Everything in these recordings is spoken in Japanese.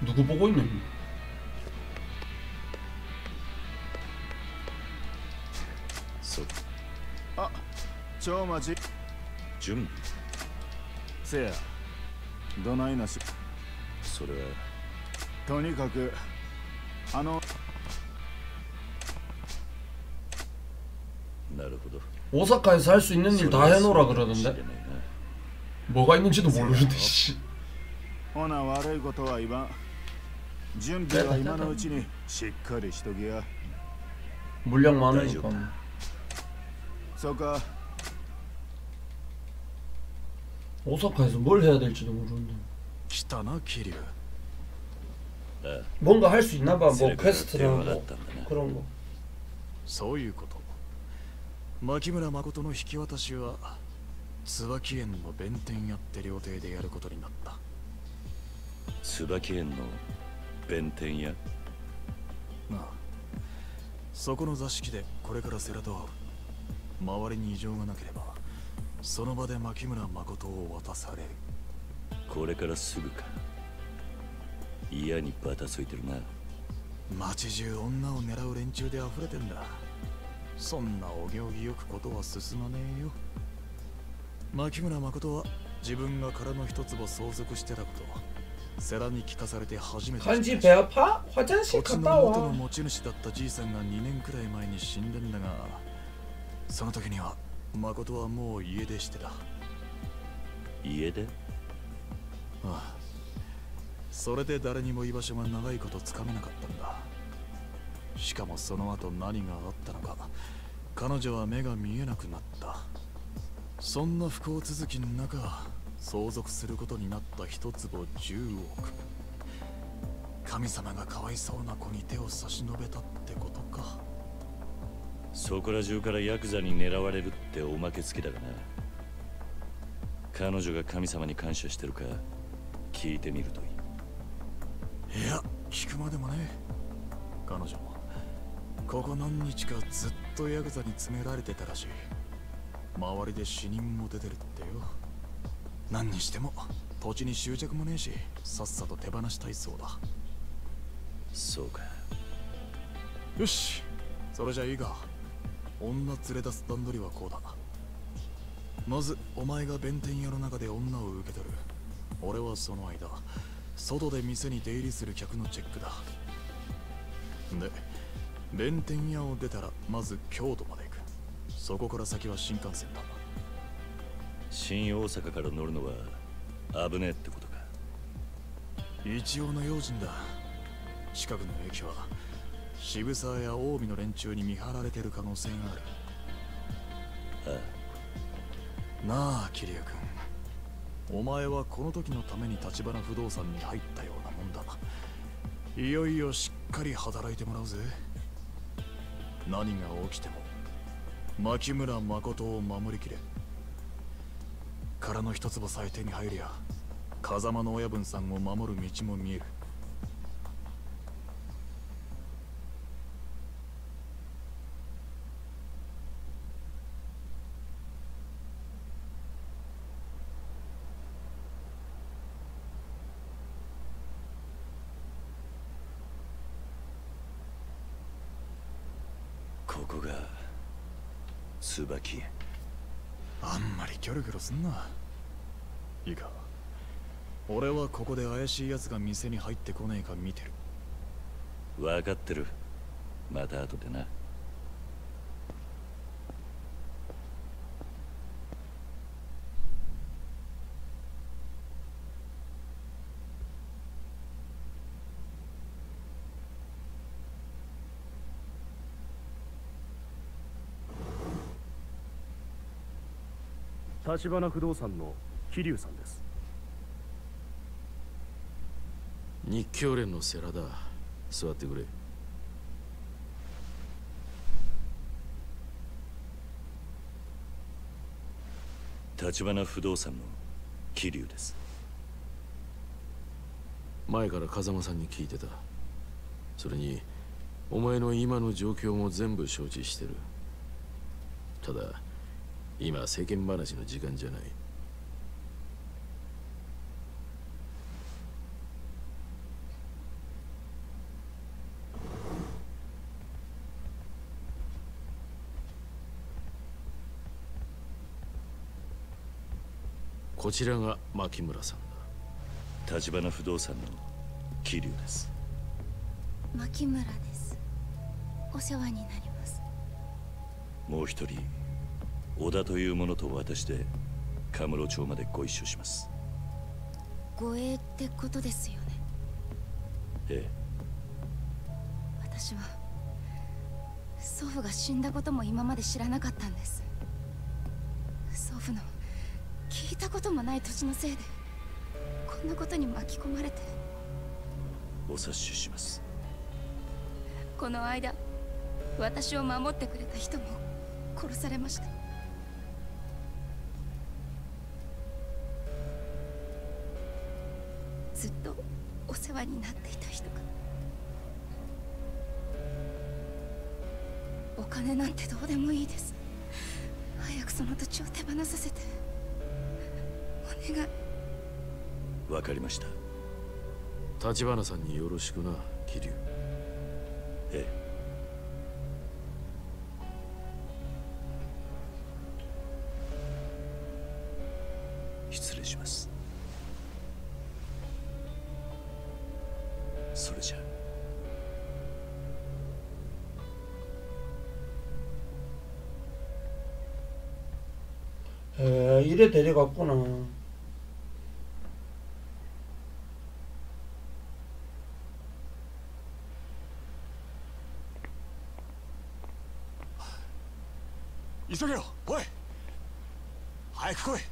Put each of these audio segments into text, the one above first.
누구 보고 있는? あ、超待ち。 準備。 せや、どないなし。 それはとにかくなるほど。 오사카에서 할 수 있는 일 다 해놓으라 그러던데. 뭐가 있는지도 모르는데. 씨. ほな悪いことは言わん。準備は今のうちにしっかりしときや。 물량 많으니까. そうか。 오사카에서 뭘 해야 될지도 모르는데. 来たな、桐生。 뭔가 할 수 있나봐. 뭐 퀘스트랑 뭐 그런 거. そういうこと。牧村誠の引き渡しは椿園の弁天屋って料亭でやることになった。 椿園の弁天屋。 なあ、そこの座敷でこれから世良と会う。周りに異常がなければその場で牧村誠を渡される。 これからすぐか。嫌にバタついてるな。 町中女を狙う連中で溢れてんだ。そんなお行儀よくことは進まねえよ。牧村誠は自分が殻の一粒相続してたこと世良に聞かされて初めて。 간지 배 아파? 화장실 土地 갔다 の元の 와. 持ち主だったじいさんが2年くらい前に死んでんだが、その時には誠はもう家出してた。 家で？ ああ、それで誰にも居場所が長いことつかめなかったんだ。しかもその後何があったのか彼女は目が見えなくなった。そんな不幸続きの中相続することになった一坪10億。神様がかわいそうな子に手を差し伸べたってことか。 そこら中からヤクザに狙われるっておまけつきだがな。彼女が神様に感謝してるか聞いてみるといい。 いや、聞くまでもね。彼女ここ何日かずっとヤクザに詰められてたらしい。周りで死人も出てるってよ。何にしても土地に執着もねえし、さっさと手放したいそうだ。 そうか。 よし、それじゃいいが、女連れ出す段取りはこうだ。まずお前が弁天屋の中で女を受け取る。俺はその間外で店に出入りする客のチェックだ。で弁天屋を出たらまず京都まで行く。そこから先は新幹線だ。 新大阪から乗るのは危ねえってことか。 一応の用心だ。近くの駅は渋沢や近江の連中に見張られてる可能性がある。 ああ。 なあ桐生君、お前はこの時のために橘不動産に入ったようなもんだ。いよいよしっかり働いてもらうぜ。何が起きても牧村誠を守りきれ。殻の一坪さえ手に入りゃ風間の親分さんを守る道も見える。 ここが椿園。 あんまりキョロキョロすんな。いいか、俺はここで怪しい奴が店に入ってこねえか見てる。 分かってる。また後でな。 橘不動産の桐生さんです。 日教連の世良だ。座ってくれ。 橘不動産の桐生です。 前から風間さんに聞いてた。それにお前の今の状況も全部承知してる。ただ今世間話の時間じゃない。 こちらが牧村さんだ。 橘不動産の桐生です。 牧村です。お世話になります。 もう一人小田という者と私でカムロ町までご一緒します。 護衛ってことですよね。 ええ。 私は祖父が死んだことも今まで知らなかったんです。祖父の聞いたこともない土地のせいでこんなことに巻き込まれて。 お察しします。 この間私を守ってくれた人も殺されました。ずっとお世話になっていた人が。お金なんてどうでもいいです。早くその土地を手放させてお願い。 わかりました。 橘さんによろしくな、桐生。 ええ。失礼します。それじゃ。 이래 데려갔구나. 이소려, 어이! 早く来い。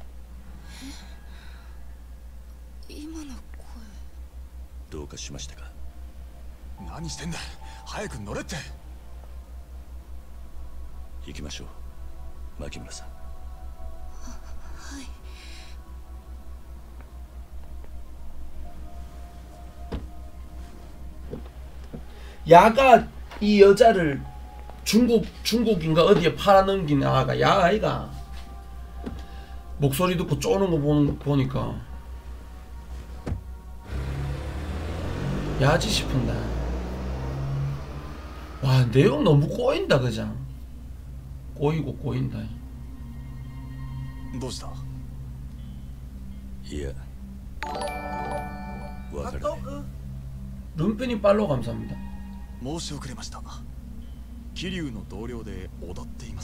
今の声。 どうかしましたか？ 何してんだ。早く乗れって。 行きましょう、牧村さん。 はい。 야가 이 여자를 중국인가 어디에 팔아넘긴 아가 야 아이가. 목소리 듣고 쪼는 거 보니까 야지 싶은데. 와, 내용 너무 꼬인다 그냥. 꼬이고 꼬인다. どうした？ いや、わからない。 룸페님 팔로우 감사합니다. 申し遅れました。桐生の同僚で踊っています。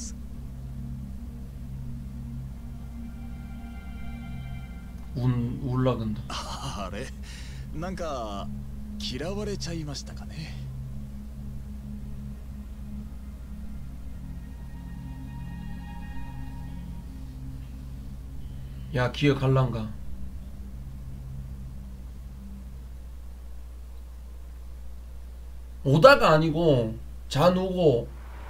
울라근다. あれ、なんか嫌われちゃいましたかね。 야, 기억할란가? 오다가 아니고 잔우고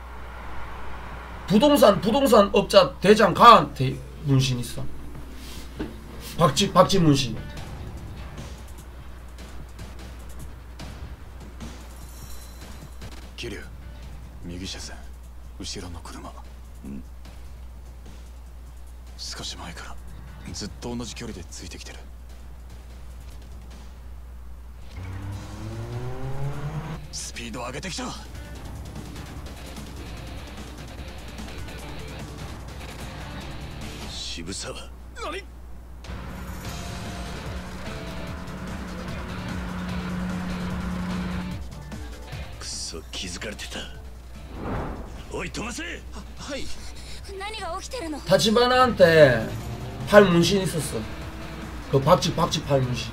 부동산 업자 대장 가한테 문신 있어. 박쥐 문신. 桐生、右車線、後ろの車。少し前からずっと同じ距離でついてきてる。スピード上げてきた。 渋沢。 何？ くそ、気づかれてた。おい、飛ばせ。 はい。 何が起きてるの？ 타치바나한테 팔 문신 있었어. 그 박쥐 팔 문신.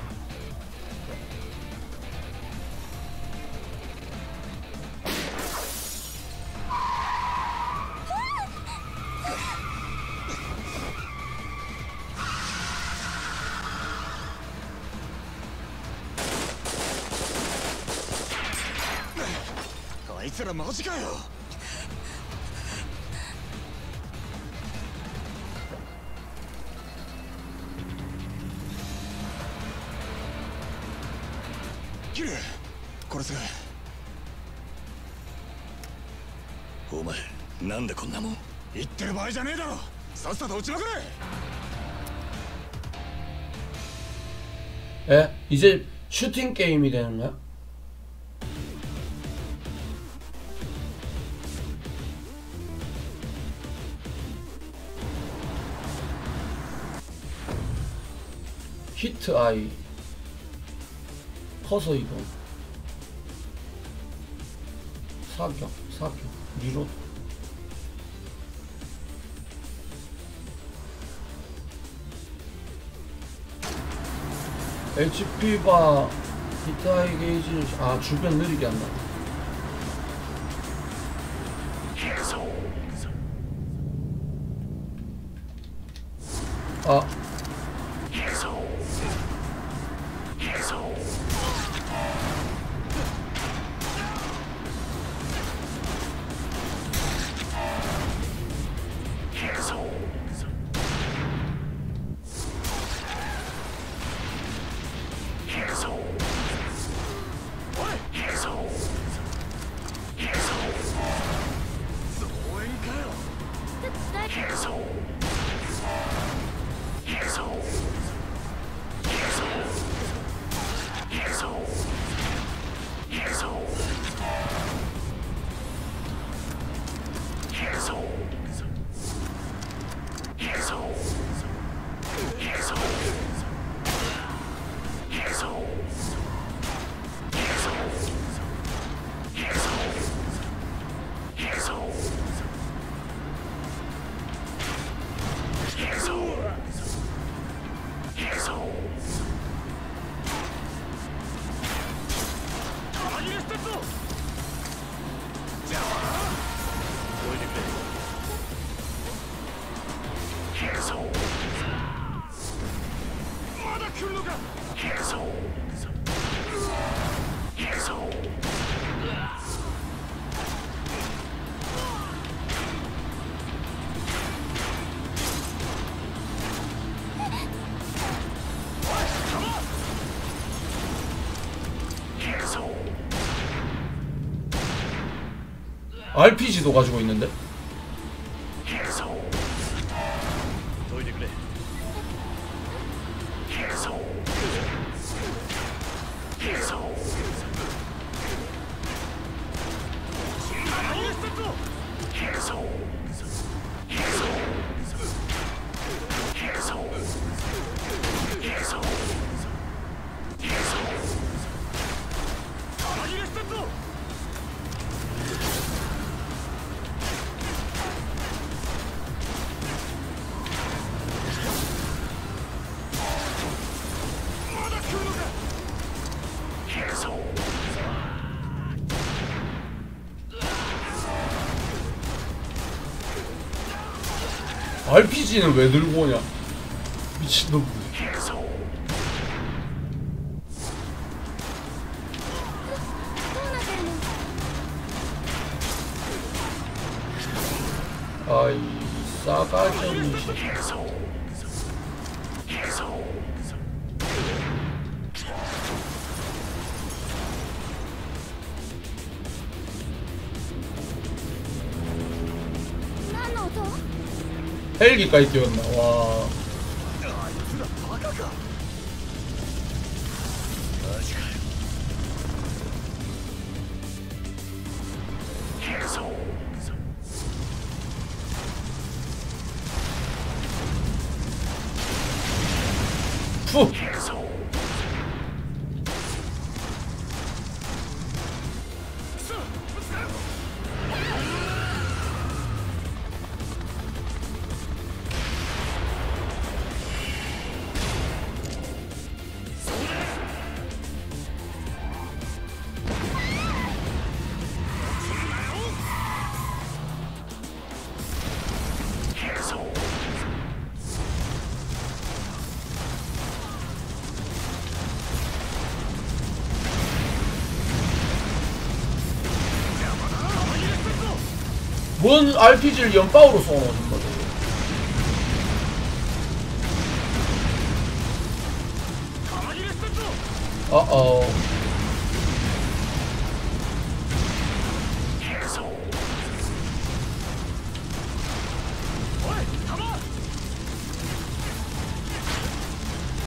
아, いつらマジかよ。キル、これすぐ。 お前、なんでこんなもん。 言ってる場合じゃねえだろ。さっさと撃ちまくれ。 에? 이제 슈팅 게임이 되는 거야? 히트 아이 커서 이동 사격 리로드 HP바 히트 아이 게이지를 주변 느리게 한다. RPG도 가지고 있는데? RPG는 왜 들고 오냐? 미친놈들. 아이 싸가지 없는 새끼. 헬기까지 뛰었나? 와. 푸. 뭔 RPG를 연방으로 쏘는 거지? 어어.